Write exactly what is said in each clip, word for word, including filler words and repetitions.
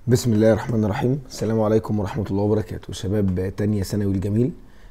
بسم الله الرحمن الرحيم. السلام عليكم ورحمة الله وبركاته. شباب تانية ثانوي الجميل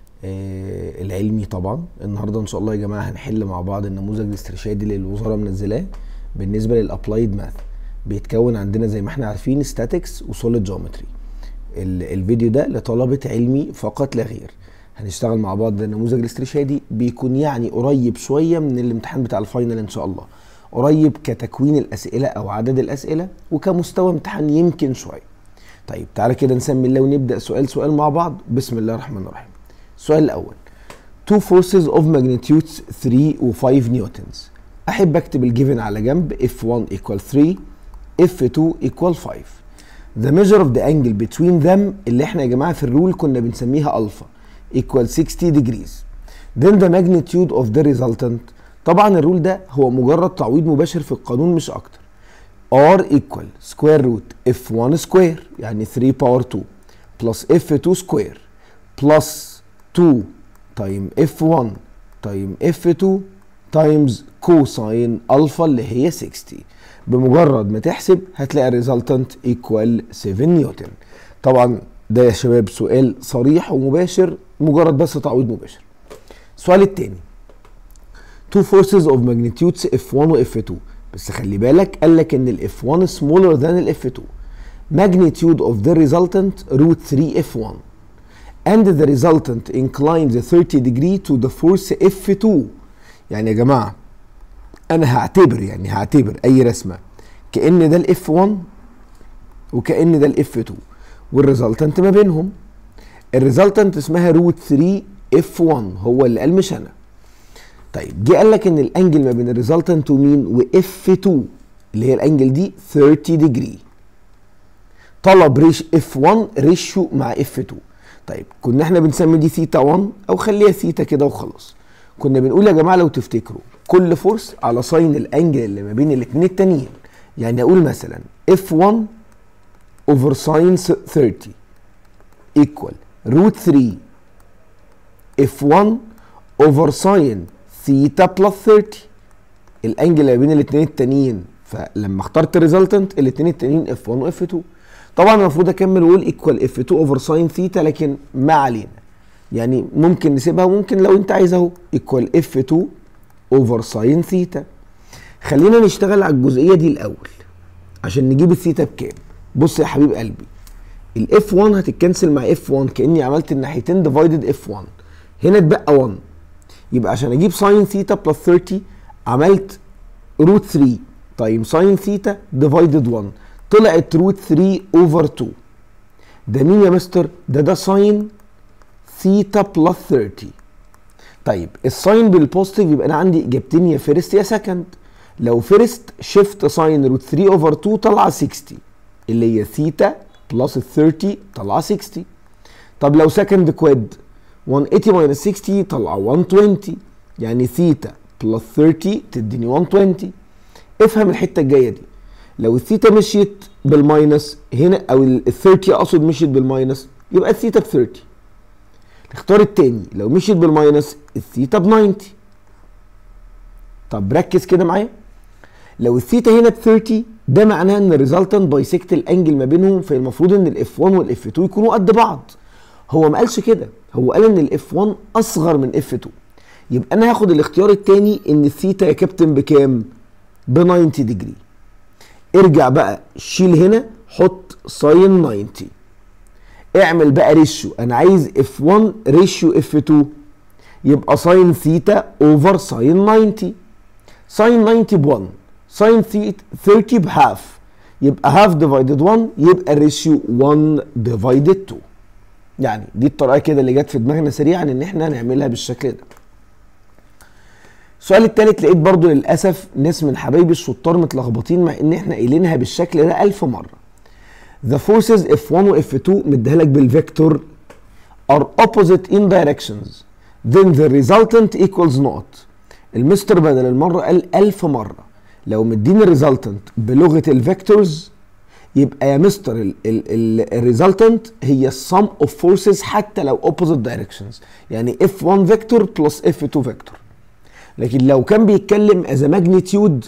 آه العلمي طبعا. النهاردة ان شاء الله يا جماعة هنحل مع بعض النموذج الاسترشادي اللي الوزارة منزلاه بالنسبة للابلايد ماث. بيتكون عندنا زي ما احنا عارفين ستاتكس وسوليد جيومتري. الفيديو ده لطلبة علمي فقط لا غير. هنشتغل مع بعض النموذج الاسترشادي، بيكون يعني قريب شوية من الامتحان بتاع الفاينل ان شاء الله. قريب كتكوين الاسئله او عدد الاسئله، وكمستوى امتحان يمكن شويه. طيب تعالى كده نسمي الله ونبدا سؤال سؤال مع بعض. بسم الله الرحمن الرحيم. السؤال الاول: two forces of magnitudes three و five نيوتنز. احب اكتب الجيفن على جنب. إف واحد equal three إف اتنين equal five. the measure of the angle between them اللي احنا يا جماعه في الرول كنا بنسميها الفا equal sixty degrees. then the magnitude of the resultant. طبعا الرول ده هو مجرد تعويض مباشر في القانون مش اكتر. R equal square root إف واحد square يعني three power two plus إف اتنين square plus two time إف واحد time إف اتنين times كوساين الفا اللي هي ستين. بمجرد ما تحسب هتلاقي الريزلتنت equal سبعة نيوتن. طبعا ده يا شباب سؤال صريح ومباشر، مجرد بس تعويض مباشر. السؤال التاني: two forces of magnitudes إف واحد و إف اتنين. بس خلي بالك قال لك ان ال إف واحد smaller than ال إف اتنين. magnitude of the resultant root three إف واحد and the resultant inclines thirty degree to the force إف اتنين. يعني يا جماعه انا هعتبر يعني هعتبر اي رسمه كأن ده ال إف واحد وكأن ده ال إف اتنين والريزلتنت ما بينهم. الريزلتنت اسمها روت ثري إف واحد، هو اللي قال مش انا. طيب جه قال لك ان الانجل ما بين الريزلتنت ومين واف اتنين اللي هي الانجل دي ثيرتي ديجري. طلب ريش اف واحد ريشيو مع اف اتنين. طيب كنا احنا بنسمي دي ثيتا واحد او خليها ثيتا كده وخلاص. كنا بنقول يا جماعه لو تفتكروا كل فورس على ساين الانجل اللي ما بين الاثنين التانيين. يعني اقول مثلا اف واحد اوفر ساين ثيرتي ايكوال روت ثري اف واحد اوفر ساين ثيتا بلس ثيرتي. الانجل اللي بين الاثنين التانيين، فلما اخترت الريزلتنت الاثنين التانيين اف واحد واف اتنين. طبعا المفروض اكمل واقول ايكوال اف اتنين اوفر ساين ثيتا، لكن ما علينا، يعني ممكن نسيبها وممكن لو انت عايز اهو ايكوال اف اتنين اوفر ساين ثيتا. خلينا نشتغل على الجزئيه دي الاول عشان نجيب الثيتا بكام. بص يا حبيب قلبي، الاف واحد هتتكنسل مع اف واحد كاني عملت الناحيتين ديفايدد اف واحد، هنا اتبقى واحد. يبقى عشان اجيب ساين ثيتا بلس ثيرتي عملت روت ثري تايم ساين ثيتا ديفايدد واحد، طلعت روت ثري اوفر اتنين. ده مين يا مستر؟ ده ده ساين ثيتا بلس ثيرتي. طيب الساين بالبوزيتيف يبقى انا عندي اجابتين، يا فيرست يا سكند. لو فيرست شيفت ساين روت ثري اوفر اتنين طالعه ستين اللي هي ثيتا بلس ثيرتي طالعه ستين. طب لو سكند كواد مية وتمانين ماينس ستين طلع مية وعشرين، يعني ثيتا بلس ثيرتي تديني مية وعشرين. افهم الحته الجايه دي، لو الثيتا مشيت بالماينس هنا او ال ثيرتي اقصد مشيت بالماينس يبقى الثيتا ب ثيرتي. الاختيار الثاني لو مشيت بالماينس الثيتا ب تسعين. طب ركز كده معايا، لو الثيتا هنا ب ثيرتي ده معناه ان الريزلتنت بايسكت الانجل ما بينهم، فالمفروض ان الاف واحد والاف اتنين يكونوا قد بعض. هو ما قالش كده، هو قال ان الاف واحد اصغر من اف اتنين. يبقى انا هاخد الاختيار الثاني ان الثيتا يا كابتن بكام؟ ب تسعين ديجري. ارجع بقى شيل هنا حط ساين تسعين. اعمل بقى ريشيو، انا عايز اف واحد ريشيو اف اتنين، يبقى ساين ثيتا اوفر ساين تسعين. ساين تسعين ب واحد، ساين ثيرتي بهاف، يبقى هاف ديفايدد واحد، يبقى الريشيو واحد ديفايدد اتنين. يعني دي الطريقه كده اللي جت في دماغنا سريعا ان احنا نعملها بالشكل ده. السؤال الثالث لقيت برضو للاسف ناس من حبايبي الشطار متلخبطين مع ان احنا قايلينها بالشكل ده ألف مره. The forces إف واحد و إف اتنين مديها لك بالفيكتور are opposite in directions then the resultant equals not. المستر بدل المره قال ألف مره لو مديني الريزلتنت بلغه الفيكتورز يبقى يا مستر الريزلتنت هي السم اوف فورسز حتى لو اوبوزيت دايركشنز، يعني اف واحد فيكتور بلس اف اتنين فيكتور. لكن لو كان بيتكلم از ماجنتيود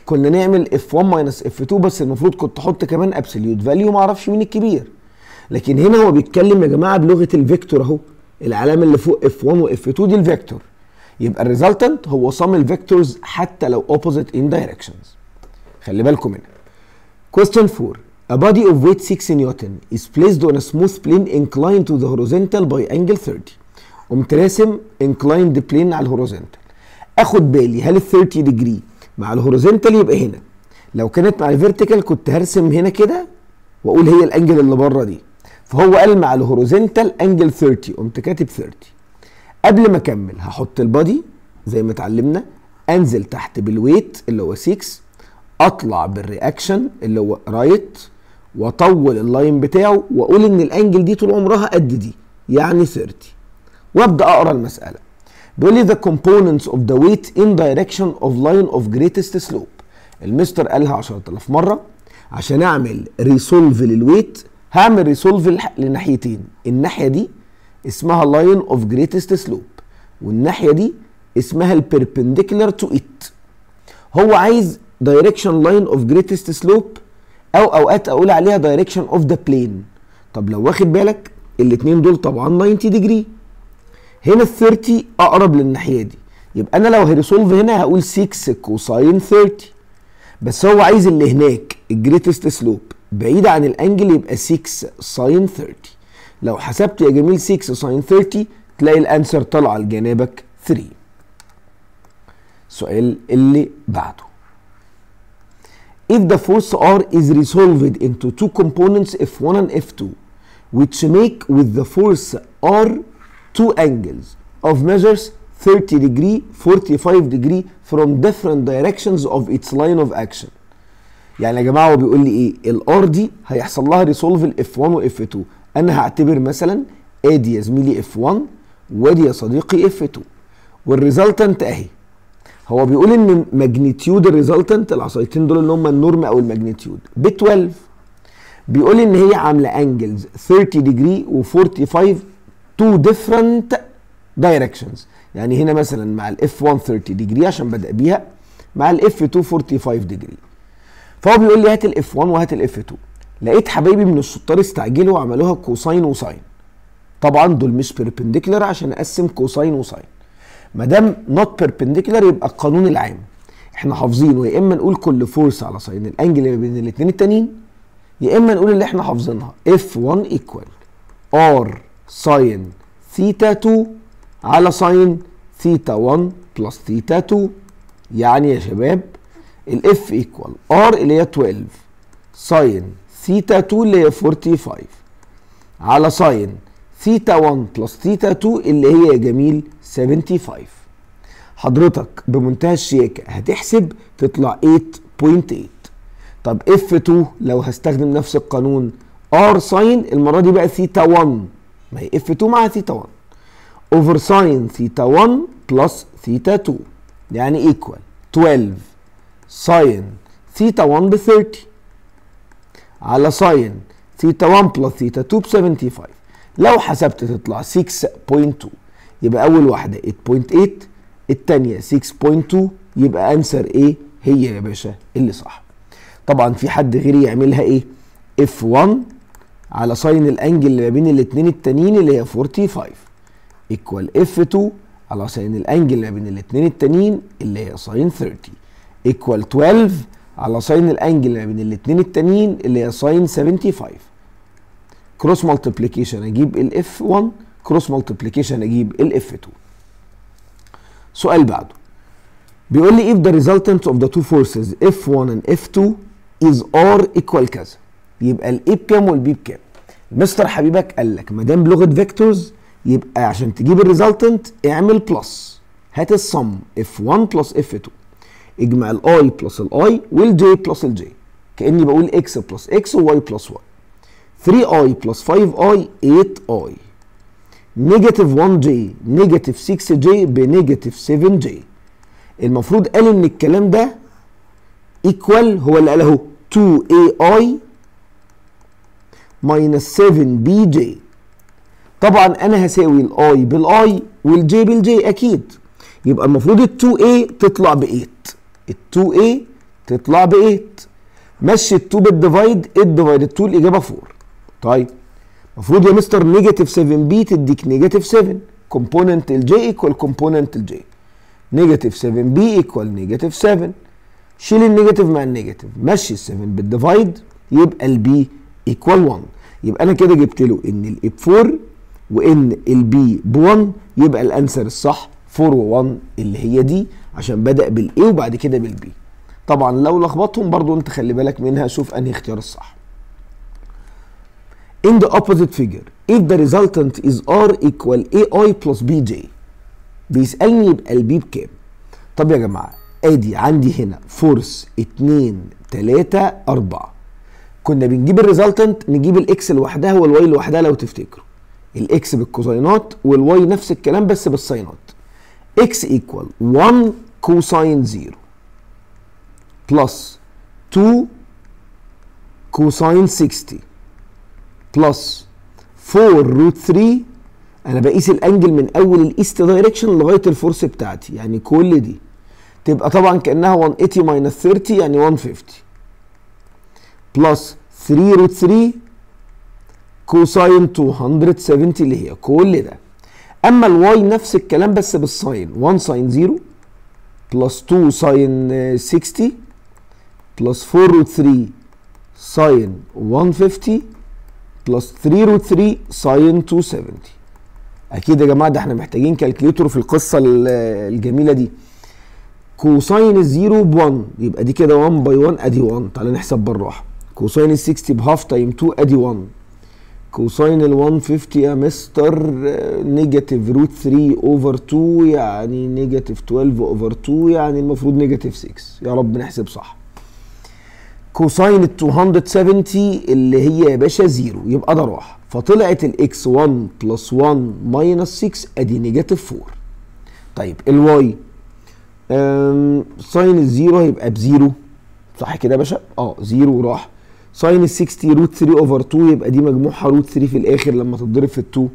كنا نعمل اف واحد ماينس اف اتنين، بس المفروض كنت احط كمان ابسوليوت فاليو ما اعرفش مين الكبير. لكن هنا هو بيتكلم يا جماعه بلغه الفيكتور اهو، العلامه اللي فوق اف واحد واف اتنين دي الفيكتور، يبقى الريزلتنت هو sum الفيكتورز حتى لو opposite in directions. خلي بالكم منها. Question four. A body of weight six نيوتن is placed on a smooth plane inclined to the horizontal by angle thirty. قمت راسم inclined plane على الهوريزونتال. اخد بالي هل ال ثلاثين ديجري مع الهوريزونتال يبقى هنا، لو كانت مع الفيرتيكال كنت هرسم هنا كده واقول هي الانجل اللي بره دي، فهو قال مع الهوريزونتال انجل ثلاثين، قمت كاتب ثلاثين. قبل ما اكمل هحط البادي زي ما اتعلمنا، انزل تحت بالويت اللي هو ستة، اطلع بالرياكشن اللي هو رايت، واطول اللاين بتاعه واقول ان الانجل دي طول عمرها قد دي يعني ثلاثين، وابدا اقرا المساله. بيقول لي the components of the weight in direction of line of greatest slope. المستر قالها عشرة آلاف مره. عشان اعمل ريسولف للويت هعمل ريسولف لناحيتين، الناحيه دي اسمها line of greatest slope والناحيه دي اسمها البيربنديكولار تو ات. هو عايز direction line of greatest slope او اوقات اقول عليها direction of the plane. طب لو واخد بالك الاثنين دول طبعا تسعين ديجري، هنا ال ثلاثين اقرب للناحيه دي، يبقى انا لو هريسولف هنا هقول ستة كوساين ثلاثين، بس هو عايز اللي هناك الجريتست سلوب بعيد عن الانجل يبقى ستة ساين ثلاثين. لو حسبت يا جميل ستة ساين ثلاثين تلاقي الانسر طالعه لجانبك ثلاثة. السؤال اللي بعده. If the force R is resolved into two components F one and F two which make with the force R two angles of measures thirty degree, forty-five degree from different directions of its line of action. يعني يا جماعه هو بيقول لي ايه؟ الار دي هيحصل لها ريسولف الاف واحد واف اتنين. انا هعتبر مثلا ادي يا زميلي اف واحد وادي يا صديقي اف اتنين والريزلتنت اهي. هو بيقول ان ماجنتيود الريزلتنت العصايتين دول اللي هم النورم او الماجنتيود ب اتناشر. بيقول ان هي عامله انجلز ثلاثين ديجري و45 تو ديفرنت دايركشنز. يعني هنا مثلا مع الاف واحد ثلاثين ديجري عشان بدا بيها، مع الاف اتنين خمسة وأربعين ديجري. فهو بيقول لي هات الاف واحد وهات الاف اتنين. لقيت حبايبي من الشطار استعجلوا وعملوها كوساين وساين. طبعا دول مش بيربنديكولار عشان اقسم كوساين وساين. ما دام نوت بيربنديكولار يبقى القانون العام احنا حافظينه، يا اما نقول كل فورس على ساين الانجل اللي بين الاثنين التانيين، يا اما نقول اللي احنا حافظينها اف واحد ايكوال ار ساين ثيتا اتنين على ساين ثيتا واحد بلس ثيتا اتنين. يعني يا شباب الاف ايكوال ار اللي هي اتناشر ساين ثيتا اتنين اللي هي خمسة وأربعين على ساين ثيتا واحد بلس ثيتا اتنين اللي هي يا جميل خمسة وسبعين. حضرتك بمنتهى الشياكه هتحسب تطلع ثمانية فاصلة ثمانية. طب اف اتنين لو هستخدم نفس القانون ار ساين المره دي بقى ثيتا واحد، ما هي اف اتنين مع ثيتا واحد اوفر ساين ثيتا واحد بلس ثيتا اتنين يعني ايكوال اتناشر ساين ثيتا واحد ب ثلاثين على ساين ثيتا واحد بلس ثيتا اتنين ب خمسة وسبعين. لو حسبت تطلع ستة فاصلة اتنين، يبقى اول واحده ثمانية فاصلة ثمانية الثانيه ستة فاصلة اتنين، يبقى انسر ايه؟ هي يا باشا اللي صح. طبعا في حد غيري يعملها ايه؟ اف واحد على ساين الانجل اللي ما بين الاثنين التانيين اللي هي خمسة وأربعين ايكوال اف اتنين على ساين الانجل اللي ما بين الاثنين التانيين اللي هي ساين ثلاثين ايكوال اتناشر على ساين الانجل اللي ما بين الاثنين التانيين اللي هي ساين سبعة وسبعين. كروس مالتيبليكيشن اجيب الاف واحد، كروس مالتيبليكيشن اجيب الاف اتنين. سؤال بعده بيقول لي if the resultant of the two forces اف واحد and اف اتنين is R equal كذا، يبقى الاي بكام والبي بكام؟ مستر حبيبك قال لك ما دام بلغه فيكتورز يبقى عشان تجيب الريزلتنت اعمل بلس، هات الصم اف واحد بلس اف اتنين، اجمع الاي بلس الاي والجي بلس الجي، كاني بقول اكس بلس اكس وواي بلس واي. ثري اي بلس فايف اي ثمانية اي، نيجاتيف واحد جي نيجاتيف ستة جي بنيجاتيف سبعة جي. المفروض قال ان الكلام ده ايكوال، هو اللي قال اهو اتنين اي اي ماينس سبعة بي جي. طبعا انا هساوي الاي بالاي والجي بالجي اكيد، يبقى المفروض ال اتنين اي تطلع ب ثمانية، ال اتنين اي تطلع ب تمانية. مشي ال اتنين بالديفايد، تمانية ديفايد اتنين الاجابه اربعة. طيب المفروض يا مستر نيجاتيف سبعة بي تديك نيجاتيف سبعة، كومبوننت الجي ايكوال كومبوننت الجي. نيجاتيف سبعة بي ايكوال نيجاتيف سبعة. شيل النيجاتيف مع النيجاتيف، مشي ال سبعة بالديفايد، يبقى البي ايكوال واحد. يبقى انا كده جبت له ان الاي ب اربعة وان البي ب واحد، يبقى الانسر الصح اربعة و واحد اللي هي دي، عشان بدأ بالاي وبعد كده بالبي. طبعا لو لخبطهم برضو انت خلي بالك منها، شوف انهي اختيار الصح. In the opposite figure if the resultant is R equal إيه آي plus بي جي، بيسألني يبقى البي بكام؟ طب يا جماعة ادي عندي هنا فورس اتنين تلاتة اربعة، كنا بنجيب الريزلتنت نجيب الاكس لوحدها والواي لوحدها لو تفتكروا، الاكس بالكوزاينات والواي نفس الكلام بس بالساينات. اكس equal واحد كوساين صفر بلس اتنين كوساين ستين بلس اربعة روت تلاتة. انا بقيس الانجل من اول الايست دايركشن لغايه الفورس بتاعتي، يعني كل دي تبقى طبعا كانها مية وتمانين ماينس تلاتين يعني مية وخمسين بلس تلاتة روت تلاتة كوساين ميتين وسبعين اللي هي كل ده. اما الواي نفس الكلام بس بالساين، واحد ساين صفر بلس اتنين ساين ستين بلس اربعة روت تلاتة ساين مية وخمسين بلس تلاتة روت تلاتة ساين ميتين وسبعين. اكيد يا جماعه ده احنا محتاجين كالكليتور في القصه الجميله دي. كوساين الزيرو ب واحد، يبقى دي كده واحد باي واحد ادي واحد. تعالى نحسب بالراحه. كوساين ال ستين بهاف تايم اتنين ادي واحد. كوساين ال مية وخمسين يا مستر نيجاتيف روت تلاتة اوفر اتنين يعني نيجاتيف اتناشر اوفر اتنين يعني المفروض نيجاتيف ستة. يا رب نحسب صح. كوساين ال ميتين وسبعين اللي هي يا باشا زيرو، يبقى ده راح، فطلعت الاكس واحد بلس واحد ماينس ستة ادي نيجاتيف اربعة. طيب الواي ساين الزيرو هيبقى بزيرو صح كده يا باشا؟ اه زيرو راح. ساين ال ستين روت تلاتة اوفر اتنين يبقى دي مجموعها روت تلاتة في الاخر لما تتضرب في ال اتنين.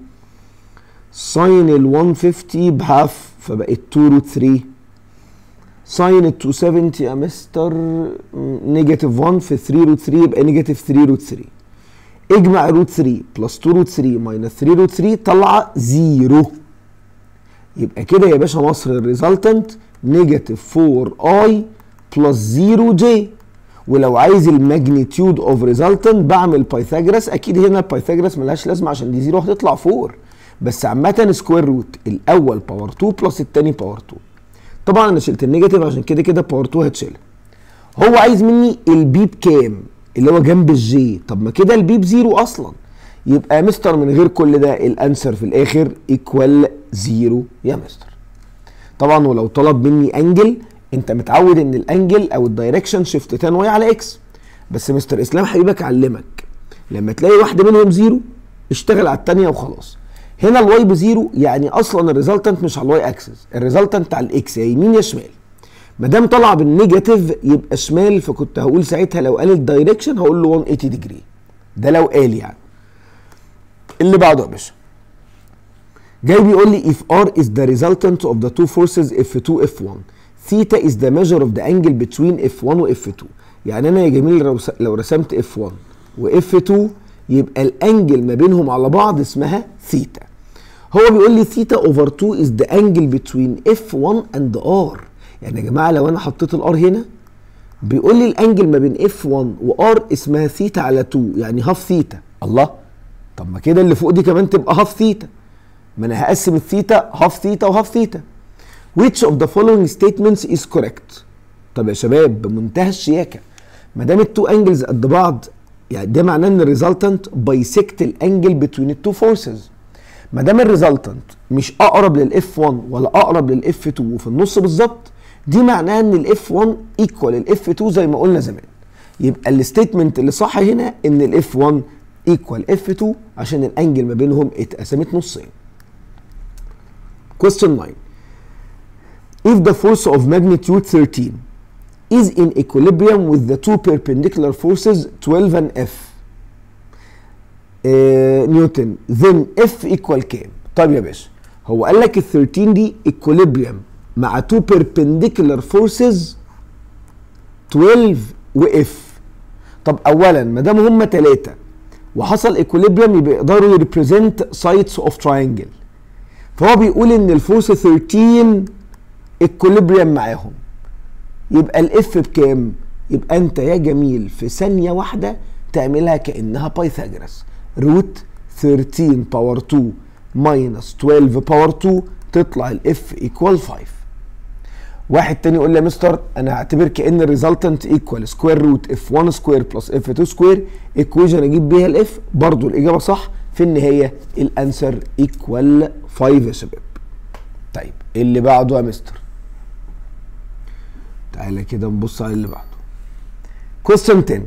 ساين ال مية وخمسين بهاف فبقت اتنين روت تلاتة. ساين ال ميتين وسبعين يا مستر نيجاتيف واحد في تلاتة روت تلاتة يبقى نيجاتيف تلاتة روت تلاتة. اجمع روت تلاتة بلس اتنين روت تلاتة ماينس تلاتة روت تلاتة طلع زيرو. يبقى كده يا باشا مصر الريزلتنت نيجاتيف اربعة اي بلس صفر جي. ولو عايز الماجنتيود اوف ريزلتنت بعمل بايثاجورس، اكيد هنا البايثاجورس ملهاش لازمه عشان دي زيرو هتطلع اربعة، بس عامه سكوير روت الاول باور اتنين بلس الثاني باور اتنين. طبعا انا شلت النيجاتيف عشان كده كده باور اتنين هتشيلها. هو عايز مني البي بكام اللي هو جنب الجي، طب ما كده البي بزيرو اصلا، يبقى يا مستر من غير كل ده الانسر في الاخر ايكوال زيرو يا مستر. طبعا ولو طلب مني انجل، انت متعود ان الانجل او الدايركشن شيفت تان واي على اكس، بس مستر اسلام حبيبك علمك لما تلاقي واحده منهم زيرو اشتغل على الثانيه وخلاص. هنا الواي بزيرو يعني اصلا الريزلتنت مش على الواي اكسس، الريزلتنت على الاكس يا يمين يا شمال. ما دام طلع بالنيجاتيف يبقى شمال، فكنت هقول ساعتها لو قال الدايركشن هقول له مية وتمانين ديجري، ده لو قال يعني. اللي بعده يا باشا جاي بيقول لي if R is the resultant of the two forces اف اتنين اف واحد theta is the measure of the angle between اف واحد و اف اتنين. يعني انا يا جميل لو رسمت اف واحد و اف اتنين يبقى الانجل ما بينهم على بعض اسمها ثيتا. هو بيقول لي ثيتا اوفر اتنين is the angle between اف واحد and R. يعني يا جماعه لو انا حطيت الار هنا بيقول لي الانجل ما بين اف واحد وار اسمها ثيتا على اتنين يعني هاف ثيتا. الله، طب ما كده اللي فوق دي كمان تبقى هاف ثيتا، ما انا هقسم الثيتا هاف ثيتا وهاف ثيتا. which of the following statements is correct؟ طب يا شباب بمنتهى الشياكه، ما دام التو انجلز قد بعض يعني ده معناه ان الريزلتنت بايسكت الانجل بتوين التو فورسز. ما دام الريزلتنت مش اقرب للاف واحد ولا اقرب للاف اتنين وفي النص بالظبط، دي معناها ان الاف واحد ايكوال الاف اتنين زي ما قلنا زمان. يبقى الستيتمنت اللي صح هنا ان الاف واحد ايكوال اف اتنين عشان الانجل ما بينهم اتقسمت نصين. question nine. If the force of magnitude thirteen is in equilibrium with the two perpendicular forces twelve and F نيوتن uh, then F equal كام؟ طيب يا باشا هو قال لك ال تلتاشر دي equilibrium مع two perpendicular forces اتناشر واف. طب اولا ما دام هم ثلاثه وحصل ايكوليبريم يبقى يقدروا يريبريزنت سايتس اوف تراينجل، فهو بيقول ان الفورس تلتاشر ايكوليبريم معاهم، يبقى الاف بكام؟ يبقى انت يا جميل في ثانيه واحده تعملها كانها بايثاغورس، روت تلتاشر باور اتنين ماينس اتناشر باور اتنين تطلع الاف ايكوال خمسة. واحد تاني يقول لي يا مستر انا هعتبر كان الريزلتنت ايكوال سكوير روت اف واحد سكوير بلس اف اتنين سكوير، ايكويشن اجيب بيها الاف، برضو الاجابه صح، في النهايه الانسر ايكوال خمسة يا شباب. طيب اللي بعده يا مستر، تعالى كده نبص على اللي بعده. question عشرة.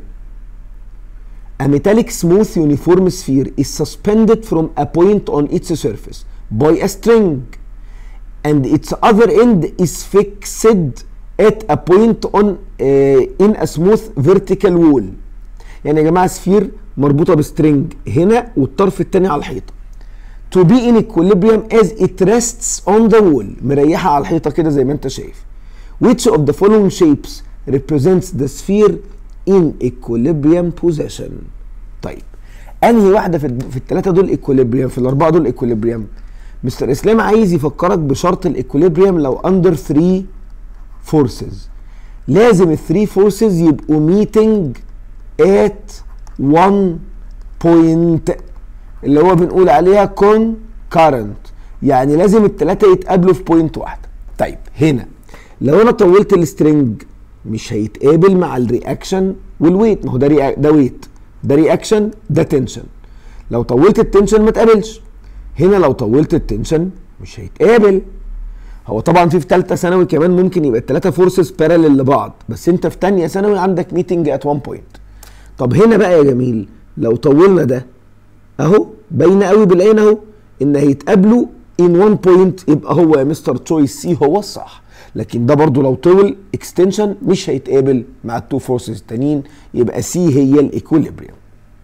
A metallic smooth uniform sphere is suspended from a point on its surface by a string and its other end is fixed at a point on uh, in a smooth vertical wall. يعني يا جماعه سفير مربوطه بسترنج هنا والطرف الثاني على الحيطه. To be in equilibrium as it rests on the wall، مريحه على الحيطه كده زي ما انت شايف. Which of the following shapes represents the sphere in equilibrium position؟ طيب انهي واحده في في الثلاثه دول ايكوليبريم، في الاربعه دول ايكوليبريم؟ مستر اسلام عايز يفكرك بشرط الايكوليبريم لو اندر ثلاثة فورسز، لازم الثري فورسز يبقوا ميتنج ات واحد بوينت اللي هو بنقول عليها كونكارنت، يعني لازم الثلاثه يتقابلوا في بوينت واحده. طيب هنا لو انا طولت السترنج مش هيتقابل مع الرياكشن والويت، ما هو ده ده ويت، ده رياكشن، ده تنشن. لو طولت التنشن ما تقابلش. هنا لو طولت التنشن مش هيتقابل. هو طبعا في في ثالثه ثانوي كمان ممكن يبقى الثلاثه فورسز باراليل لبعض، بس انت في ثانيه ثانوي عندك ميتنج ات واحد بوينت. طب هنا بقى يا جميل لو طولنا ده اهو باينه قوي بالعين اهو ان هيتقابلوا ان واحد بوينت، يبقى هو يا مستر تشويس سي هو الصح. لكن ده برضو لو طول اكستنشن مش هيتقابل مع التو فورسز التانيين، يبقى سي هي الايكوليبريم.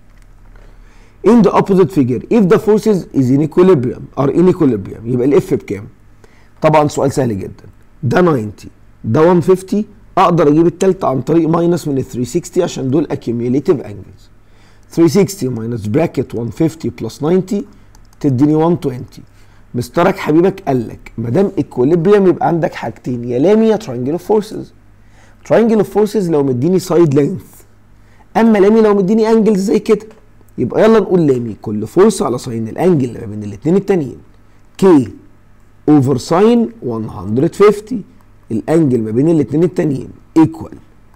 In the opposite figure if the forces is in equilibrium are in equilibrium يبقى الاف بكام؟ طبعا سؤال سهل جدا، ده تسعين ده مية وخمسين، اقدر اجيب التالتة عن طريق ماينس من ال تلتمية وستين عشان دول accumulative angles. تلتمية وستين ماينس براكت مية وخمسين بلس تسعين تديني مية وعشرين. مسترك حبيبك قال لك ما دام ايكوليبريم يبقى عندك حاجتين، يا لامي يا ترينجل اوف فورسز. ترينجل اوف فورسز لو مديني سايد لينث، اما لامي لو مديني انجلز زي كده. يبقى يلا نقول لامي كل فورس على ساين الانجل اللي ما بين الاثنين التانيين كي اوفر ساين مية وخمسين الانجل ما بين الاثنين التانيين ايكوال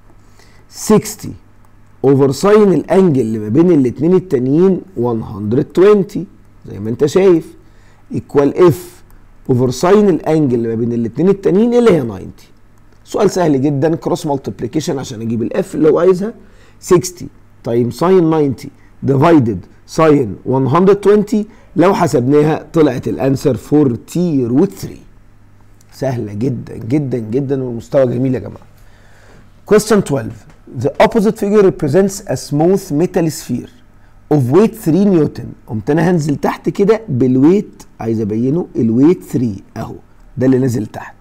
ستين اوفر ساين الانجل اللي ما بين الاثنين التانيين مية وعشرين زي ما انت شايف ايكوال اف اوفر ساين الانجل اللي ما بين الاثنين التانيين اللي هي تسعين. سؤال سهل جدا، كروس مالتيبليكيشن عشان اجيب الاف اللي هو عايزها. ستين تايم ساين تسعين ديفايدد ساين مية وعشرين، لو حسبناها طلعت الانسر أربعين روت ثلاثة. سهله جدا جدا جدا والمستوى جميل يا جماعه. question اتناشر. The opposite figure represents a smooth metal sphere of weight تلاتة نيوتن. قمت انا هنزل تحت كده بالويت، عايز ابينه الويت تلاتة اهو، ده اللي نازل تحت.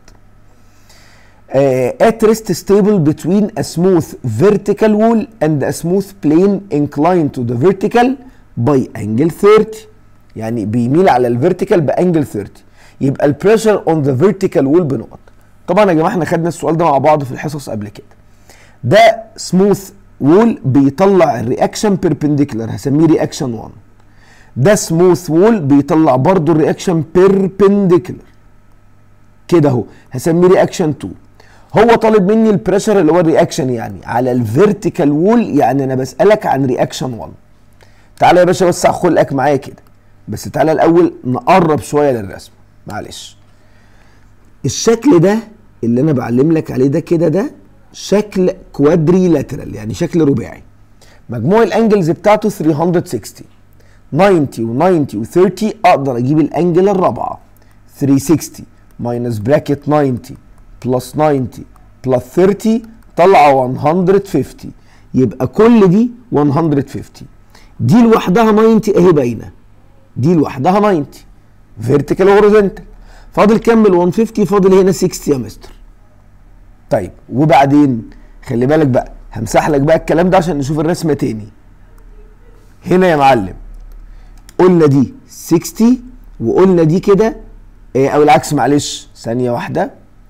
Uh, at rest stable between a smooth vertical wall and a smooth plane inclined to the vertical by angle thirty. يعني بيميل على الفيرتيكال بانجل ثلاثين. يبقى البريشر اون ذا فيرتيكال وول بنقط. طبعا يا جماعه احنا خدنا السؤال ده مع بعض في الحصص قبل كده. ده سموث وول بيطلع الرياكشن بيربنديكولار، هسميه رياكشن واحد. ده سموث وول بيطلع برضو الرياكشن بيربنديكولار كده اهو، هسميه رياكشن اتنين. هو طالب مني البريشر اللي هو الرياكشن يعني على الفيرتيكال وول، يعني انا بسالك عن رياكشن واحد. تعالى يا باشا بس خلقك معايا كده، بس تعالى الاول نقرب شويه للرسم معلش. الشكل ده اللي انا بعلم لك عليه ده كده ده شكل كوادري لاترال، يعني شكل رباعي. مجموع الانجلز بتاعته تلتمية وستين، تسعين و90 و30 اقدر اجيب الانجل الرابعه. تلتمية وستين ماينس براكت تسعين بلس تسعين بلس ثلاثين طلع مية وخمسين، يبقى كل دي مية وخمسين. دي لوحدها تسعين اهي باينه، دي لوحدها تسعين فيرتيكال وهوريزونتال. فاضل كام من مية وخمسين؟ فاضل هنا ستين يا مستر. طيب وبعدين خلي بالك بقى، همسح لك بقى الكلام ده عشان نشوف الرسمه تاني. هنا يا معلم قلنا دي ستين وقلنا دي كده إيه، او العكس معلش ثانيه واحده،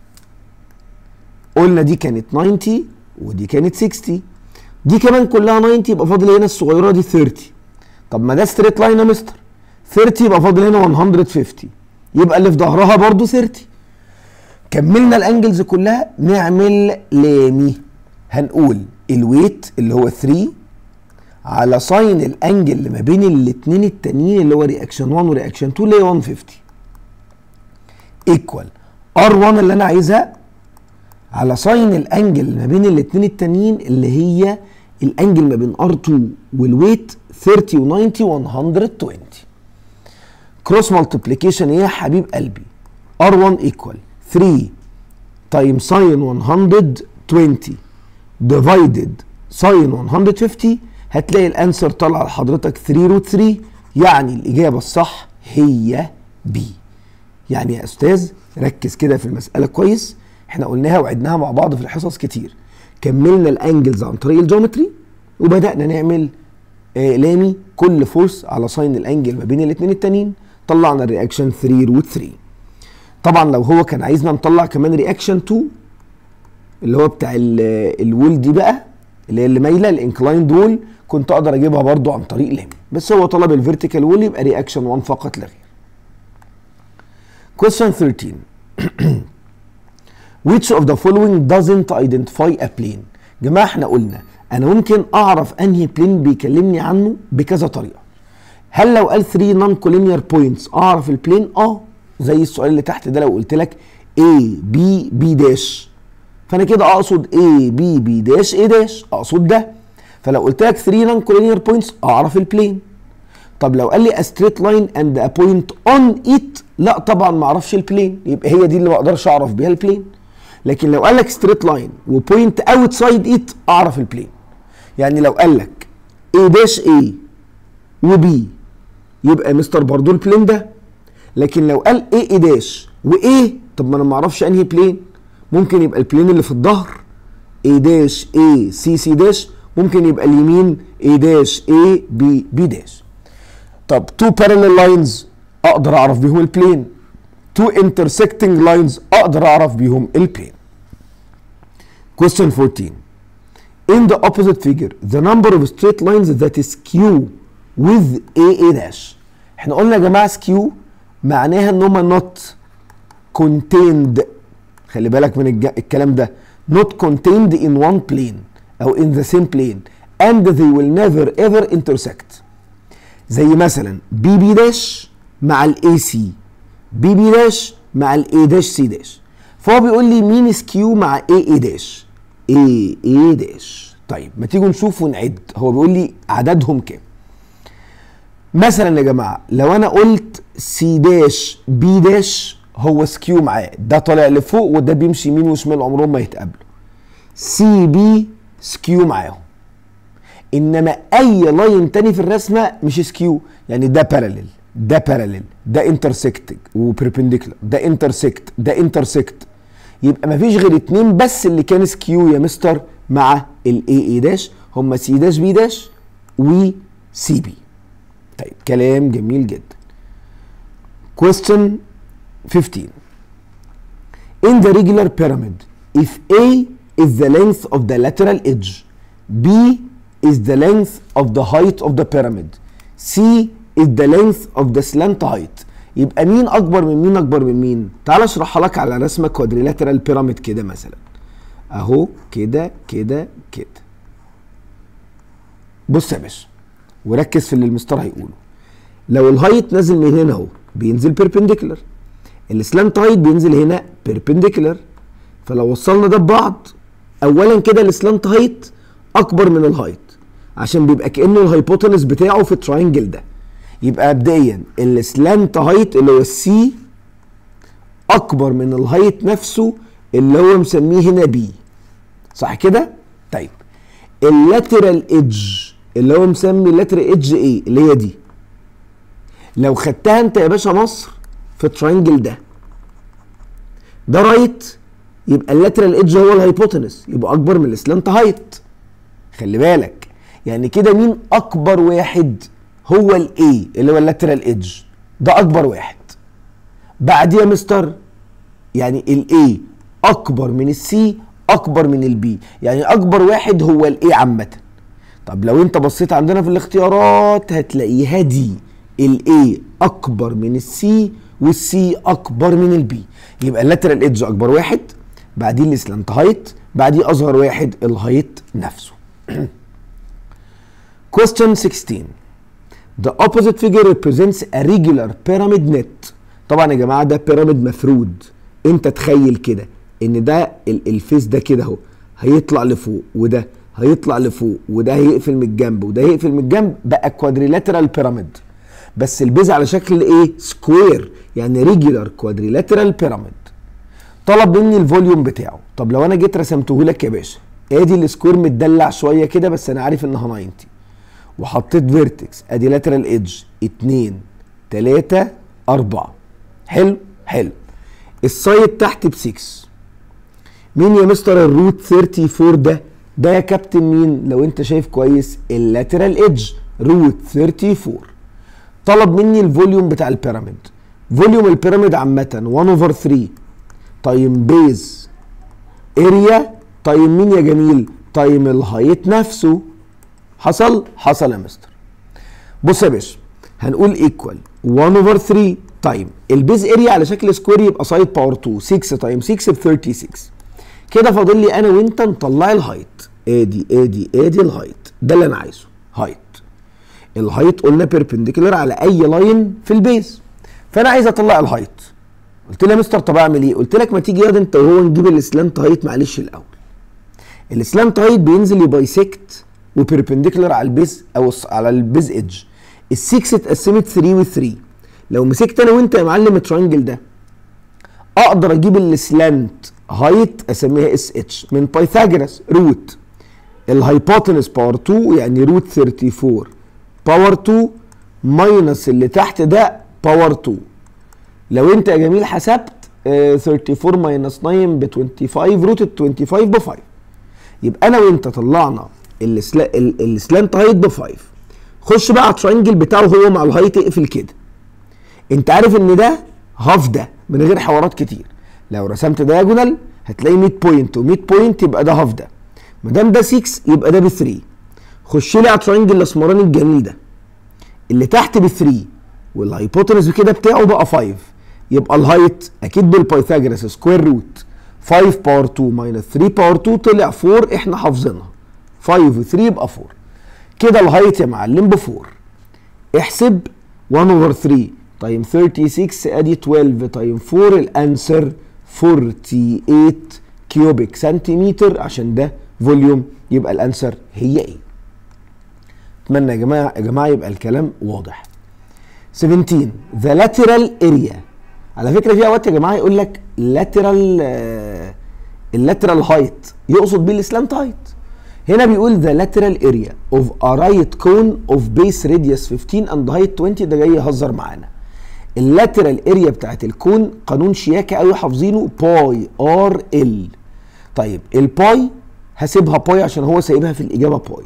قلنا دي كانت تسعين ودي كانت ستين، دي كمان كلها تسعين، يبقى فاضل هنا الصغيره دي ثلاثين. طب ما ده ستريت لاين يا مستر، ثلاثين يبقى فاضل هنا مية وخمسين، يبقى اللي في ظهرها برضو ثلاثين. كملنا الانجلز كلها، نعمل لامي. هنقول الويت اللي هو ثلاثة على ساين الانجل اللي ما بين الاثنين التانيين اللي هو رياكشن واحد ورياكشن اتنين اللي هي مية وخمسين ايكوال ار واحد اللي انا عايزها على ساين الانجل اللي ما بين الاثنين التانيين اللي هي الانجل ما بين ار اتنين والويت ثلاثين و90 مية وعشرين. كروس مالتيبليكيشن ايه يا حبيب قلبي؟ ار واحد ايكوال ثلاثة تايم ساين مية وعشرين ديفايدد ساين مية وخمسين، هتلاقي الانسر طالع لحضرتك ثلاثة روت ثلاثة، يعني الاجابه الصح هي بي. يعني يا استاذ ركز كده في المساله كويس، احنا قلناها وعدناها مع بعض في الحصص كتير. كملنا الانجلز عن طريق الجيومتري وبدانا نعمل آه لامي كل فورس على ساين الانجل ما بين الاثنين التانيين، طلعنا الرياكشن ثلاثة روت ثلاثة. طبعا لو هو كان عايزنا نطلع كمان رياكشن اتنين اللي هو بتاع الوول دي بقى اللي هي اللي مايله الانكلايند وول، كنت اقدر اجيبها برضو عن طريق لامي، بس هو طلب الفيرتيكال وول يبقى رياكشن واحد فقط لا غير. question ثلاثة عشر which of the following doesn't identify a plane؟ جماعه احنا قلنا انا ممكن اعرف انهي بلين بيكلمني عنه بكذا طريقه. هل لو قال ثلاثة نون كولينير بوينتس اعرف البلين؟ اه زي السؤال اللي تحت ده، لو قلت لك A B B داش، فانا كده اقصد A B B داش A داش، اقصد ده. فلو قلت لك ثلاثة نون كولينير بوينتس اعرف البلين. طب لو قال لي a straight line and a point on it، لا طبعا ما اعرفش البلين، يبقى هي دي اللي ما اقدرش اعرف بيها البلين. لكن لو قال لك straight line وبوينت outside it اعرف البلين. يعني لو قال لك A داش A وB يبقى مستر برضو البلين ده. لكن لو قال A A داش وA، طب ما انا ما اعرفش انهي بلين، ممكن يبقى البلين اللي في الظهر A داش A C C داش، ممكن يبقى اليمين A داش A B B داش. طب two parallel lines اقدر اعرف بيهم البلين، two intersecting lines اقدر اعرف بيهم البلين. question fourteen in the opposite figure the number of straight lines that is skew with A A dash. احنا قلنا يا جماعه skew معناها ان هم not contained، خلي بالك من الج... الكلام ده، not contained in one plane او in the same plane and they will never ever intersect. زي مثلا بي بي داش مع الاي سي، بي بي داش مع الاي داش سي داش، فهو بيقول لي مين سكيو مع اي اي داش؟ اي اي داش. طيب ما تيجوا نشوف ونعد، هو بيقول لي عددهم كام. مثلا يا جماعه لو انا قلت سي داش بي داش هو سكيو معاه، ده طالع لفوق وده بيمشي يمين وشمال عمرهم ما يتقابلوا. سي بي سكيو معاهم. انما اي لاين تاني في الرسمه مش سكيو، يعني ده باراليل ده باراليل ده انترسكت وبربنديكولار ده انترسكت ده انترسكت، يبقى مفيش غير اتنين بس اللي كان سكيو يا مستر مع الاي اي داش، هم سي داش بي داش وسي بي. طيب كلام جميل جدا. question fifteen in the regular pyramid if A is the length of the lateral edge, B is the length of the height of the pyramid, C is the length of the slant height، يبقى مين اكبر من مين اكبر من مين؟ تعال اشرحها لك على رسمه كوادريلاترال بيراميد كده مثلا اهو كده كده كده. بص يا باشا وركز في اللي المستر هيقوله. لو الهايت نازل من هنا اهو بينزل بيربنديكولار، السلانت هايت بينزل هنا بيربنديكولار، فلو وصلنا ده ببعض اولا كده السلانت هايت اكبر من الهايت عشان بيبقى كانه الهايبوتنس بتاعه في التراينجل ده، يبقى مبدئيا السلانت هايت اللي هو السي اكبر من الهايت نفسه اللي هو مسميه هنا بي، صح كده؟ طيب اللاترال ايدج اللي هو مسمي اللاترال ايدج ايه اللي هي دي، لو خدتها انت يا باشا مصر في التراينجل ده ده رايت يبقى اللاترال ايدج هو الهايبوتنس، يبقى اكبر من السلانت هايت. خلي بالك يعني كده مين اكبر واحد؟ هو الاي اللي هو اللاترال ايدج، ده اكبر واحد. بعديه يا مستر يعني الاي اكبر من السي اكبر من البي، يعني اكبر واحد هو الاي عامه. طب لو انت بصيت عندنا في الاختيارات هتلاقيها دي، الاي اكبر من السي والسي اكبر من البي، يبقى اللاترال ايدج اكبر واحد، بعديه السلانت هايت، بعديه اصغر واحد الهايت نفسه. Question sixteen. The opposite figure represents a regular pyramid net. طبعا يا جماعه ده بيراميد مفرود. انت تخيل كده ان ده الفيس ده كده اهو هيطلع لفوق، وده هيطلع لفوق، وده هيقفل من الجنب، وده هيقفل من الجنب، بقى كوادريلاترال بيراميد. بس البيز على شكل ايه؟ سكوير، يعني ريجولار كوادريلاترال بيراميد. طلب مني الفوليوم بتاعه. طب لو انا جيت رسمته لك يا باشا، ادي السكوير متدلع شويه كده بس انا عارف انها تسعين، وحطيت فيرتكس، ادي لاترال ايدج اتنين تلاتة اربعة. حلو حلو. السايد تحت ب ستة. مين يا مستر الروت اربعة وتلاتين ده؟ ده يا كابتن مين؟ لو انت شايف كويس اللاترال ايدج روت اربعة وتلاتين. طلب مني الفوليوم بتاع البيراميد. فوليوم البيراميد عامة واحد اوفر تلاتة تايم بيز اريا تايم مين يا جميل؟ تايم الهايت نفسه. حصل؟ حصل يا مستر. بص يا باشا هنقول ايكوال واحد اوفر تلاتة تايم البيز اريا على شكل سكوير يبقى سايد باور اتنين، ستة تايم ستة ب ستة وتلاتين. كده فاضل لي انا وانت نطلع الهايت. ادي ادي ادي الهايت، ده اللي انا عايزه. هايت الهايت قلنا بيربنديكولار على اي لاين في البيز، فانا عايز اطلع الهايت. قلت لي يا مستر طب اعمل ايه؟ قلت لك ما تيجي ياض انت وهو نجيب السلانت هايت. معلش الاول السلانت هايت بينزل يبايسكت وبيربنديكولار على البيز او على البيز ايدج. ال6 اتقسمت تلاتة و3. لو مسكت انا وانت يا معلم الترينجل ده اقدر اجيب السلانت هايت اسميها اس اتش من بايثاغورس. روت الهايبوتنس باور اتنين يعني روت اربعة وتلاتين باور اتنين ماينس اللي تحت ده باور اتنين. لو انت يا جميل حسبت اه اربعة وتلاتين ماينس تسعة ب خمسة وعشرين، روت ال خمسة وعشرين ب خمسة. يبقى انا وانت طلعنا السلانت هايت ب خمسة. خش بقى على الترينجل بتاعه هو مع الهايت اقفل كده. انت عارف ان ده هاف ده من غير حوارات كتير. لو رسمت دايجونال هتلاقي مية بوينت و100 بوينت يبقى ده هاف ده. ما دام ده ستة يبقى ده ب تلاتة. خش لي على الترينجل الاسمراني الجميل ده اللي تحت ب تلاتة والهايبوتنس كده بتاعه بقى خمسة. يبقى الهايت اكيد بالبايثاغورس سكوير روت خمسة باور اتنين ماينس تلاتة باور اتنين طلع اربعة. احنا حافظينها خمسة و تلاتة يبقى اربعة. كده الهايت يا معلم ب اربعة. احسب واحد اوفر تلاتة تايم ستة وتلاتين ادي اتناشر تايم اربعة. الانسر اربعة واربعين كيوبيك سنتيمتر عشان ده فوليوم. يبقى الانسر هي ايه؟ اتمنى يا جماعه يا جماعه يبقى الكلام واضح. سبعتاشر ذا لاترال اريا. على فكره في اوقات يا جماعه يقول لك لاترال اللاترال هايت يقصد بيه السلانت هايت. هنا بيقول ذا لاترال اريا اوف ا رايت كون اوف بيس راديوس خمستاشر اند هايت عشرين. ده جاي يهزر معانا. اللاترال اريا بتاعت الكون قانون شياكه قوي حافظينه، باي ار ال. طيب الباي هسيبها باي عشان هو سايبها في الاجابه باي.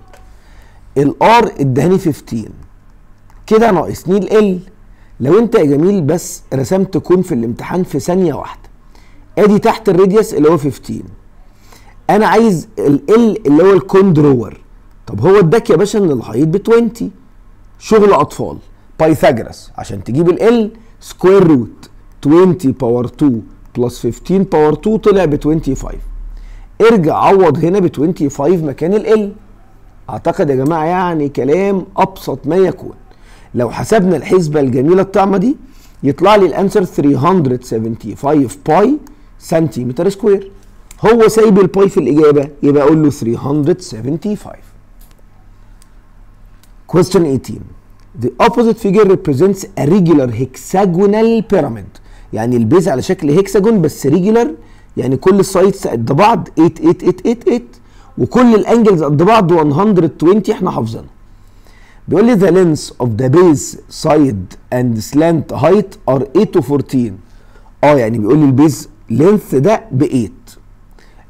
الار اداني خمستاشر كده ناقصني ال. لو انت يا جميل بس رسمت كون في الامتحان في ثانيه واحده، ادي تحت الراديوس اللي هو خمستاشر، انا عايز ال اللي هو الكون درور. طب هو اداك يا باشا ان الهايت ب عشرين. شغل اطفال. بايثاغورس عشان تجيب ال سكوير روت عشرين باور اتنين بلس خمستاشر باور اتنين طلع ب خمسة وعشرين. ارجع عوض هنا ب خمسة وعشرين مكان ال. اعتقد يا جماعه يعني كلام ابسط ما يكون. لو حسبنا الحسبه الجميله الطعمه دي يطلع لي الانسر تلتمية وسبعة وسبعين باي سنتيمتر سكوير. هو سايب الباي في الاجابه يبقى اقول له تلتمية وسبعة وسبعين. Question eighteen. The opposite figure represents a regular hexagonal pyramid. يعني البيز على شكل هيكساجون بس ريجولار، يعني كل السايدز قد بعض تمانية تمانية تمانية تمانية تمانية وكل الانجلز قد بعض مية وعشرين. احنا حافظينها. بيقول لي the length of the base side and slant height are eight to fourteen. اه يعني بيقول لي البيز لينث ده ب تمانية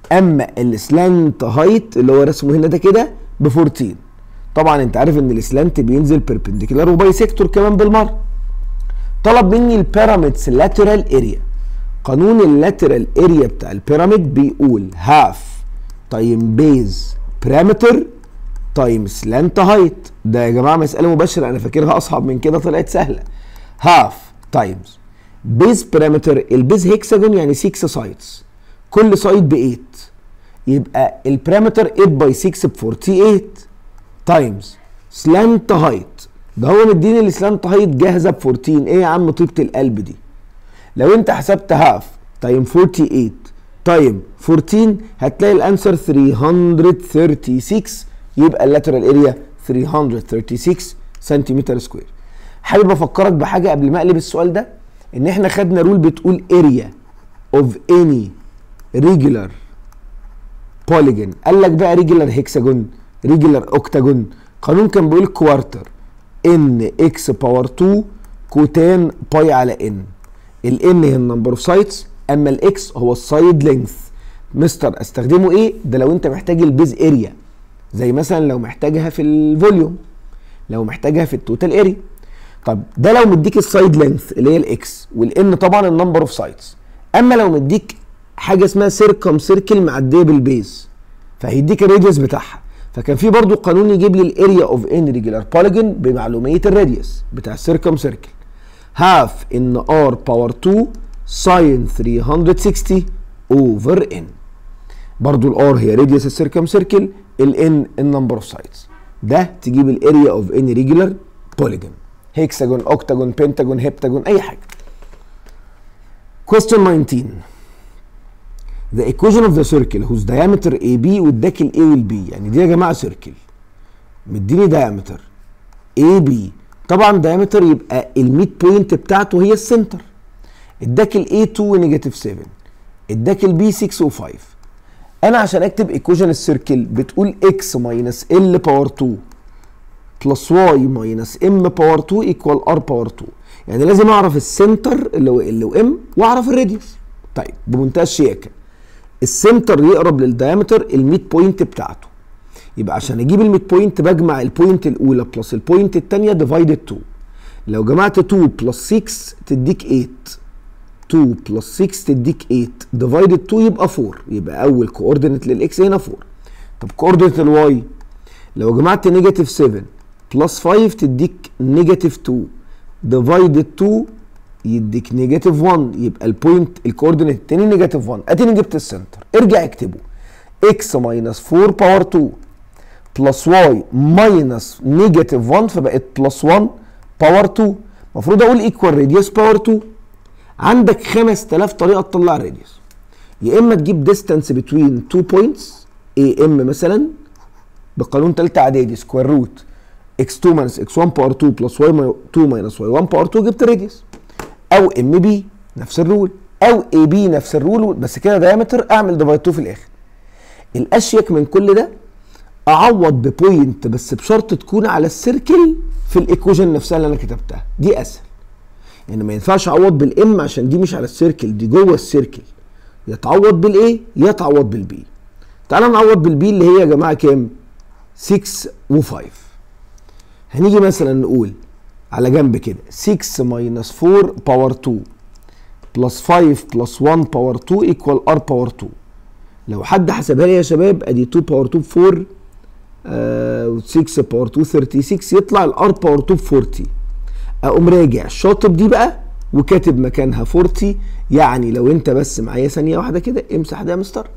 اما السلانت هايت اللي هو رسمه هنا ده كده ب أربعتاشر. طبعا انت عارف ان السلانت بينزل بيربنديكولار وبايسكتور كمان بالمره. طلب مني البيراميدز لاترال اريا. قانون اللاترال اريا بتاع البيراميد بيقول هاف تايم بيز بريمتر تايم سلانت هايت. ده يا جماعه مساله مباشره، انا فاكرها اصعب من كده طلعت سهله. هاف تايمز بيز بريمتر، البيز هيكساجون يعني ستة سايدز، كل سايد ب تمانية، يبقى البريمتر تمانية باي ستة ب تمانية وأربعين تايمز سلانت هايت. ده هو مديني السلانت هايت جاهزه ب أربعتاشر. ايه يا عم طيبه القلب دي؟ لو انت حسبت هاف تايم تمانية وأربعين تايم أربعتاشر هتلاقي الانسر ثلاثمية وستة وثلاثين، يبقى اللاترال اريا ثلاثمية وستة وثلاثين سنتيمتر سكوير. حابب افكرك بحاجه قبل ما اقلب السؤال ده، ان احنا خدنا رول بتقول اريا اوف اني ريجولار بوليجون. قال لك بقى ريجولار هيكساجون، ريجولار اوكتاجون، قانون كان بيقول كوارتر ان اكس باور اتنين كوتان باي على ان. الان هي النمبر اوف سايدز، اما الاكس هو السايد لينث. مستر استخدمه ايه؟ ده لو انت محتاج البيز اريا، زي مثلا لو محتاجها في الفوليوم، لو محتاجها في التوتال اريا. طب ده لو مديك السايد لينث اللي هي الاكس، والان طبعا النمبر اوف سايدز. اما لو مديك حاجه اسمها سيركم سيركل معديه بالبيز، فهيديك الراديوس بتاعها. فكان في برضو قانون يجيب لي الاريا اوف ان ريجولار بوليجون بمعلوميه الراديوس بتاع السيركم سيركل. هاف ان ار باور اتنين ساين ثلاثمية وستين اوفر ان. برضو الار هي راديوس السيركم سيركل، الان النمبر اوف سايدز. ده تجيب الاريا اوف ان ريجولار بوليجون، هيكساجون، اوكتاجون، بنتاجون، هيبتاجون، اي حاجه. question nineteen. The equation of the circle whose diameter A B واداك ال A وال B. يعني دي يا جماعه سيركل مديني diameter A B، طبعا diameter يبقى الميد بوينت بتاعته هي السنتر. اداك ال A اتنين ونيجاتيف سبعة، اداك ال B ستة و خمسة. انا عشان اكتب equation السيركل بتقول x minus L باور اتنين بلس y minus M باور اتنين ايكوال R باور اتنين. يعني لازم اعرف السنتر اللي هو L و M واعرف الراديوس. طيب بمنتهى الشياكه، السنتر يقرب للدايمتر الميد بوينت بتاعته، يبقى عشان اجيب الميد بوينت بجمع البوينت الاولى بلس البوينت الثانيه ديفايدد اتنين. لو جمعت اتنين بلس ستة تديك تمانية، اتنين بلس ستة تديك تمانية ديفايدد اتنين يبقى اربعة. يبقى اول كوردينيت للاكس هنا اربعة. طب كوردينيت الواي لو جمعت نيجاتيف سبعة بلس خمسة تديك نيجاتيف اتنين ديفايدد اتنين يديك نيجاتيف واحد. يبقى البوينت الكوردينيت التاني نيجاتيف واحد. اديني جبت السنتر. ارجع اكتبه اكس ماينس اربعة باور اتنين بلس واي ماينس نيجاتيف واحد، فبقت بلس واحد باور اتنين. المفروض اقول ايكوال راديوس باور اتنين. عندك خمسة آلاف طريقه تطلع الراديوس. يا اما تجيب ديستانس بتوين اتنين بوينتس اي ام مثلا بقانون ثالثه اعدادي سكوير روت اكس اتنين ماينس اكس واحد باور اتنين بلس واي اتنين ماينس واي واحد باور اتنين جبت الراديوس. او ام بي نفس الرول، او اي بي نفس الرول، بس كده دايمتر اعمل ديفايد اتنين في الاخر. الاشيك من كل ده اعوض ببوينت بس بشرط تكون على السيركل في الايكويشن نفسها اللي انا كتبتها دي اسهل. يعني ما ينفعش اعوض بالام عشان دي مش على السيركل، دي جوه السيركل. يا تعوض بالايه يا تعوض بالبي. تعالى نعوض بالبي اللي هي يا جماعه كام؟ ستة و خمسة. هنيجي مثلا نقول على جنب كده ستة ماينس اربعة باور اتنين بلس خمسة بلس واحد باور اتنين ايكوال ار باور اتنين. لو حد حسبها لي يا شباب ادي اتنين باور اتنين ب اربعة آه ستة باور اتنين ستة وتلاتين يطلع الار باور اتنين ب اربعين. اقوم راجع شاطب دي بقى وكاتب مكانها اربعين. يعني لو انت بس معايا ثانيه واحده كده امسح ده يا مستر.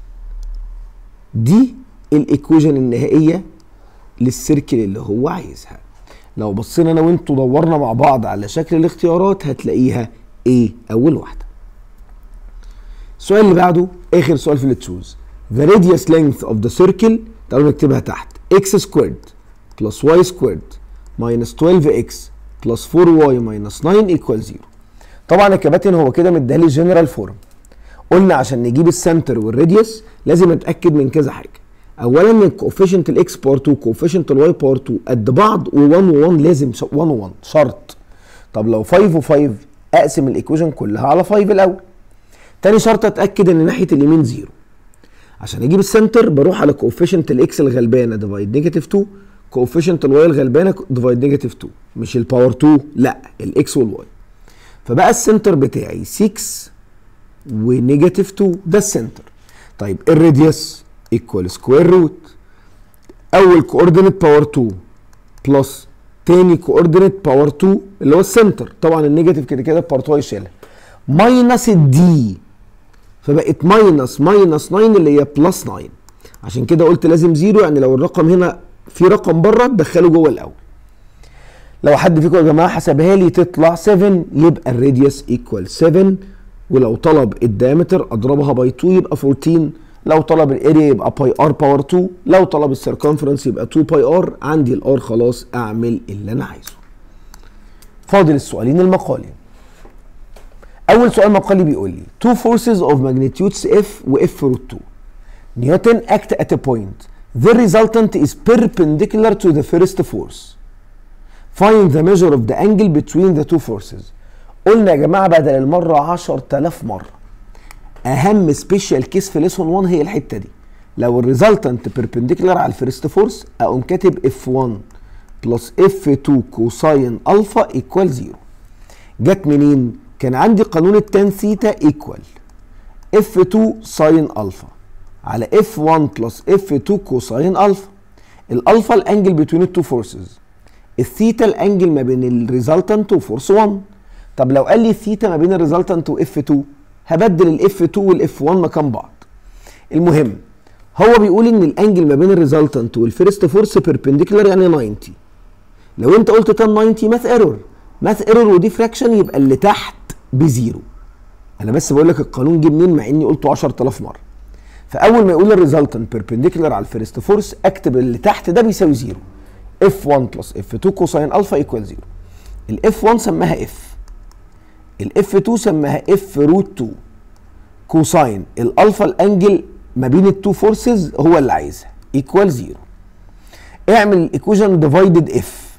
دي الايكويشن النهائيه للسيركل اللي هو عايزها. لو بصينا انا وانتوا دورنا مع بعض على شكل الاختيارات هتلاقيها ايه اول واحده. السؤال اللي بعده اخر سؤال في التشوز. The radius length of the circle تعالوا نكتبها تحت x squared plus y squared minus twelve x plus four y minus nine equals zero. طبعا يا كباتن هو كده مديهالي جنرال فورم. قلنا عشان نجيب السنتر والراديوس لازم نتاكد من كذا حاجه. اولا ان كوفيشنت الاكس باور اتنين كوفيشنت الواي باور اتنين قد بعض و1 و1 لازم واحد و1 شرط. طب لو خمسة و5 اقسم الايكويشن كلها على خمسة الاول. تاني شرط اتاكد ان ناحيه اليمين زيرو. عشان اجيب السنتر بروح على كوفيشنت الاكس الغلبانه ديفايد نيجاتيف اتنين، كوفيشنت الواي الغلبانه ديفايد نيجاتيف اتنين، مش الباور اتنين، لا الاكس والواي. فبقى السنتر بتاعي ستة ونيجاتيف اتنين، ده السنتر. طيب الراديوس ايكوال سكوير روت اول كوردينيت باور اتنين بلس تاني كوردينيت باور اتنين اللي هو السنتر، طبعا النيجاتيف كده كده بارت واي يشيلها، ماينس الدي، فبقت ماينس ماينس تسعة اللي هي بلس تسعة. عشان كده قلت لازم زيرو، يعني لو الرقم هنا في رقم بره تدخله جوه الاول. لو حد فيكم يا جماعه حسبها لي تطلع سبعة، يبقى الراديوس ايكوال سبعة، ولو طلب الدايمتر اضربها باي اتنين يبقى اربعتاشر، لو طلب الاريا يبقى باي ار باور اتنين، لو طلب السيركمفرنس يبقى اتنين باي ار. عندي الار خلاص اعمل اللي انا عايزه. فاضل السؤالين المقالي. اول سؤال مقالي بيقول لي two forces of magnitudes F و F root two Newton act at a point the resultant is perpendicular to the first force find the measure of the angle between the two forces. قلنا يا جماعه بدل المره عشرة آلاف مره اهم سبيشال كيس في ليسون واحد هي الحته دي. لو الريزلتنت بيربنديكولار على الفيرست فورس اقوم كاتب اف واحد بلس اف اتنين كوساين الفا ايكوال صفر. جت منين؟ كان عندي قانون التان ثيتا ايكوال اف اتنين ساين الفا على اف واحد بلس اف اتنين كوساين الفا. الالفا الانجل بين التو فورسز، الثيتا الانجل ما بين الريزلتنت وفورس واحد. طب لو قال لي الثيتا ما بين الريزلتنت واف اتنين هبدل الاف اتنين والاف واحد مكان بعض. المهم هو بيقول ان الانجل ما بين الريزلتنت والفيرست فورس بيربنديكولار يعني تسعين. لو انت قلت تان تسعين ماث ايرور، ماث ايرور ودي فراكشن يبقى اللي تحت بزيرو. انا بس بقول لك القانون جه منين مع اني قلته عشرة آلاف مره. فاول ما يقول الريزلتنت بيربنديكولار على الفيرست فورس اكتب اللي تحت ده بيساوي زيرو. اف واحد بلس اف اتنين كوساين الفا ايكوال زيرو. الاف واحد سماها اف، الاف اتنين سماها اف روت اتنين كوساين الالفا الانجل ما بين التو فورسز هو اللي عايزها ايكوال زيرو. اعمل الايكويشن ديفايدد اف،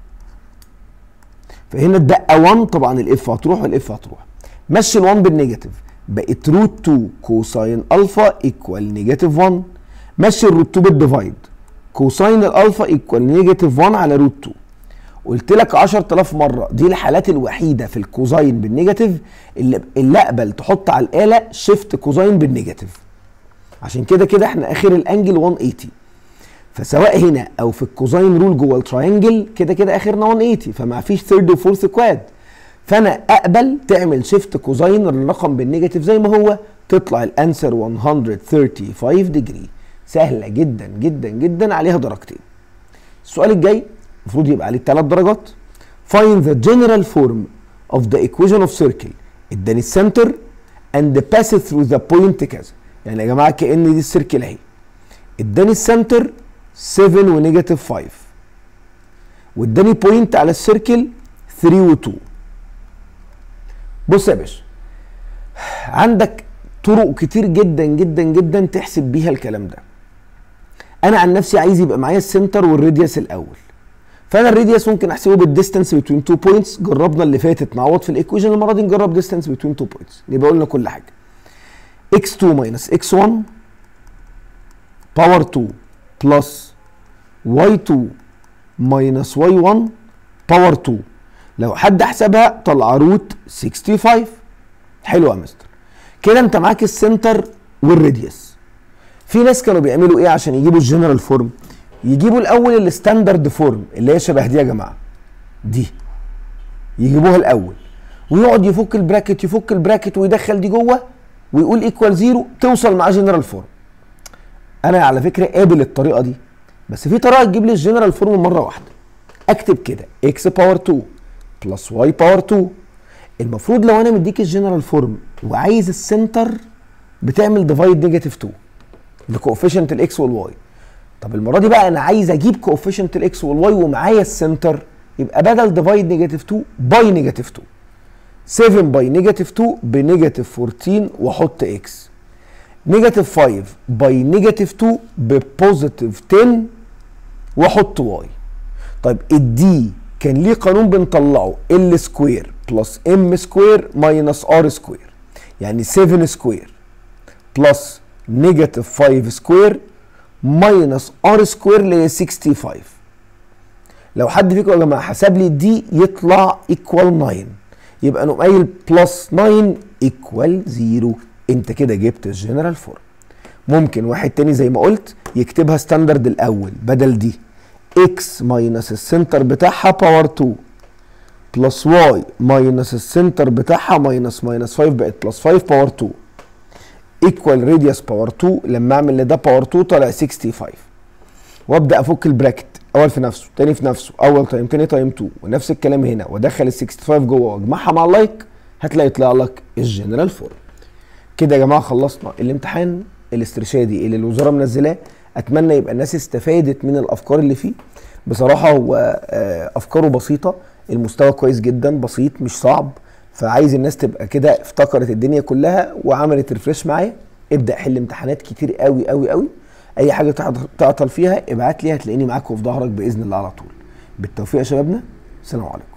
فهنا اتبقى واحد، طبعا الاف هتروح والاف هتروح، مشي ال1 بالنيجاتيف بقت روت اتنين كوساين الفا ايكوال نيجاتيف واحد، مشي الروت اتنين بالديفايد كوساين الالفا ايكوال نيجاتيف واحد على روت اتنين. قلت لك عشرة آلاف مره دي الحالات الوحيده في الكوزاين بالنيجاتيف اللي اللي اقبل تحط على الاله شيفت كوزاين بالنيجاتيف. عشان كده كده احنا اخر الانجل مية وتمانين، فسواء هنا او في الكوزاين رول جوه التراينجل كده كده اخرنا مية وتمانين، فما فيش ثيرد وفورث كواد. فانا اقبل تعمل شيفت كوزاين الرقم بالنيجاتيف زي ما هو، تطلع الانسر مية وخمسة وتلاتين ديجري. سهله جدا جدا جدا، عليها درجتين. السؤال الجاي المفروض يبقى عليه ثلاث درجات. find the general form of the equation of circle. اداني السنتر and pass it through the point كذا. يعني يا جماعه كأن دي السيركل اهي. اداني السنتر سبعة ونيجاتيف خمسة، واداني بوينت على السيركل تلاتة و اتنين. بص يا باشا، عندك طرق كتير جدا جدا جدا تحسب بيها الكلام ده. انا عن نفسي عايز يبقى معايا السنتر والراديوس الاول. فانا الراديوس ممكن احسبه بالديستانس بين تو بوينتس، جربنا اللي فاتت نعوض في الايكويشن، المره دي نجرب ديستانس بين تو بوينتس، يبقى قلنا كل حاجه. اكس اتنين ماينس اكس واحد باور اتنين بلس واي اتنين ماينس واي واحد باور اتنين. لو حد حسبها طلع روت خمسة وستين. حلو يا مستر، كده انت معاك السنتر والراديوس. في ناس كانوا بيعملوا ايه عشان يجيبوا الجنرال فورم؟ يجيبوا الاول الستاندرد فورم اللي هي شبه دي يا جماعه، دي يجيبوها الاول ويقعد يفك البراكت يفك البراكت ويدخل دي جوه ويقول ايكوال زيرو، توصل معاه جنرال فورم. انا على فكره قابل الطريقه دي، بس في طريقه تجيب لي الجنرال فورم مره واحده. اكتب كده اكس باور اتنين بلس واي باور اتنين. المفروض لو انا مديك الجنرال فورم وعايز السنتر بتعمل ديفايد نيجاتيف اتنين لكوفيشنت الاكس والواي. طب المره دي بقى انا عايز اجيب كوفيشنت الاكس والواي ومعايا السنتر، يبقى بدل ديفايد نيجاتيف اتنين باي نيجاتيف اتنين. سبعة باي نيجاتيف اتنين بنيجاتيف اربعتاشر واحط اكس. نيجاتيف خمسة باي نيجاتيف اتنين ببوزيتيف عشرة واحط واي. طيب الدي كان ليه قانون بنطلعه ال سكوير بلس ام سكوير ماينس ار سكوير، يعني سبعة سكوير بلس نيجاتيف خمسة سكوير ماينس ار سكوير اللي هي خمسة وستين. لو حد فيكم يا جماعه حسب لي دي يطلع ايكوال تسعة، يبقى نقوم قايل بلس تسعة ايكوال صفر. انت كده جبت الجنرال فورم. ممكن واحد تاني زي ما قلت يكتبها ستاندرد الاول بدل دي اكس ماينس السنتر بتاعها باور اتنين بلس واي ماينس السنتر بتاعها ماينس ماينس خمسة بقت بلس خمسة باور اتنين ايكوال راديوس باور اتنين. لما اعمل لده باور اتنين طلع خمسة وستين، وابدا افك البراكت اول في نفسه تاني في نفسه اول تايم تاني تايم اتنين ونفس الكلام هنا، وادخل ال خمسة وستين جوه واجمعها مع اللايك هتلاقي يطلع لك الجنرال فورم. كده يا جماعه خلصنا الامتحان الاسترشادي اللي الوزاره منزلاه. اتمنى يبقى الناس استفادت من الافكار اللي فيه. بصراحه هو افكاره بسيطه، المستوى كويس جدا، بسيط مش صعب، فعايز الناس تبقى كده افتكرت الدنيا كلها وعملت ريفريش معايا. ابدا حل امتحانات كتير قوي قوي قوي. اي حاجه تعطل فيها ابعت لي، هتلاقيني معاك وفي ظهرك باذن الله على طول. بالتوفيق يا شبابنا، السلام عليكم.